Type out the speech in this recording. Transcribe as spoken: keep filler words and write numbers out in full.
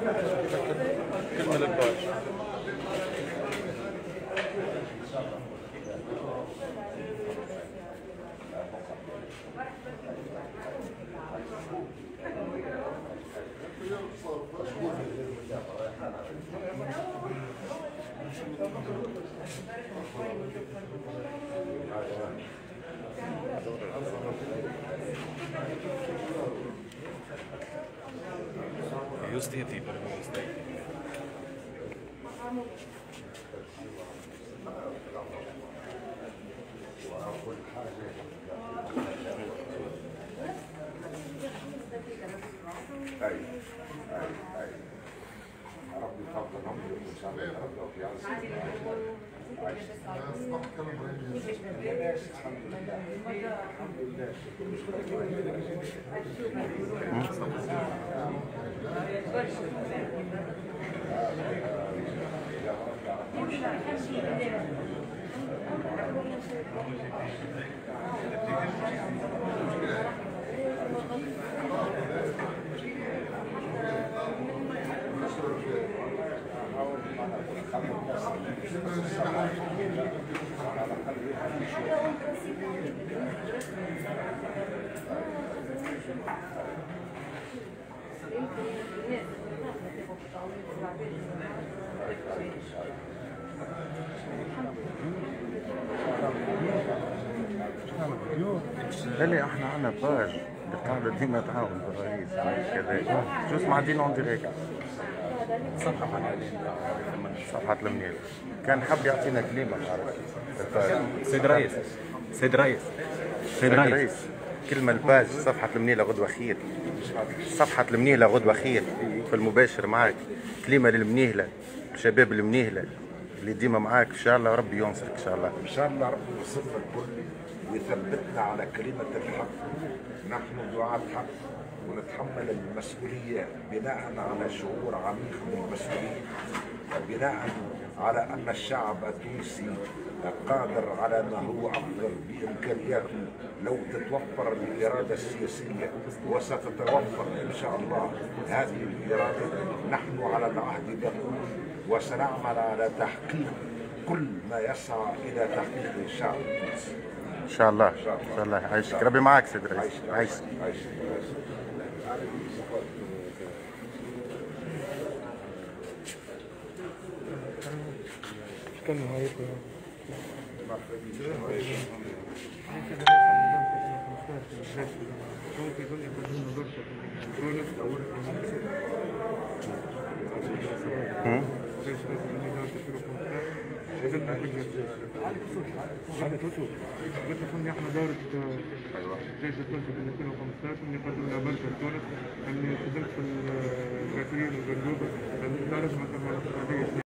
كلمة للباش. Just det typen av monster. اي اي اي ربي يفضل عمري وان شاء الله يتربى في عز اللي احنا عنا باج بتعمل ديما تعاون بالرئيس كذا شو اسمها دينا اون ديريكت صفحة صفحة المنيل كان حب يعطينا كلمة سيد رئيس سيد رئيس سيد رئيس كلمة الباج صفحة المنيلة غدوة خير صفحة المنيلة غدوة خير في المباشر معك كلمة للمنيلة شباب المنيلة اللي ديما معاك ان شاء الله ربي ينصرك ان شاء الله ان شاء الله ربي يصف الكل ويثبتنا على كلمة الحق. نحن دعاة حق ونتحمل المسؤولية بناء على شعور عميق بالمسؤولية، بناء على أن الشعب التونسي قادر على ما هو أفضل بإمكانياته لو تتوفر الإرادة السياسية، وستتوفر إن شاء الله هذه الإرادة. نحن على العهد بقول وسنعمل على تحقيق كل ما يسعى إلى تحقيق الشعب التونسي ان شاء الله ان شاء الله. عايشك ربي معاك سيد رئيس. عايشك عايشك كان هايكو قلت احنا دورة جيش التونسي في ألفين وخمسطاش اني قدمنا برشا لتونس، اني خدمت في الغسيل والجندوبة، تعرف مثلا